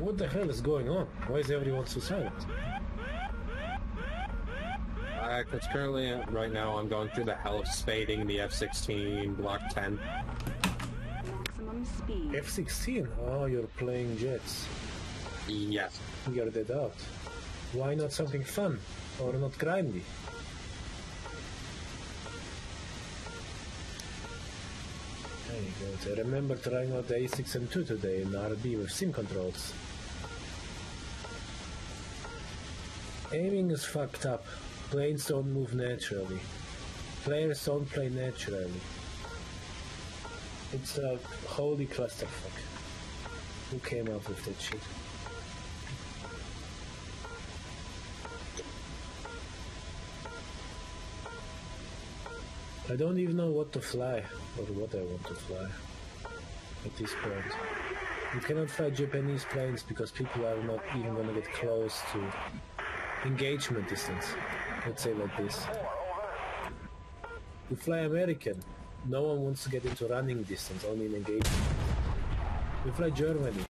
What the hell is going on? Why is everyone so silent? Because currently, right now, I'm going through the hell of spading the F-16 Block 10. Maximum speed. F-16? Oh, you're playing jets. Yes. You're dead out. Why not something fun? Or not grindy? There you go. I remember trying out the A6M2 today in RB with sim controls. Aiming is fucked up. Planes don't move naturally. Players don't play naturally. It's a holy clusterfuck. Who came up with that shit? I don't even know what to fly, or what I want to fly at this point. You cannot fly Japanese planes because people are not even gonna get close to engagement distance. Let's say like this. You fly American, no one wants to get into running distance, only in engagement. You fly Germany.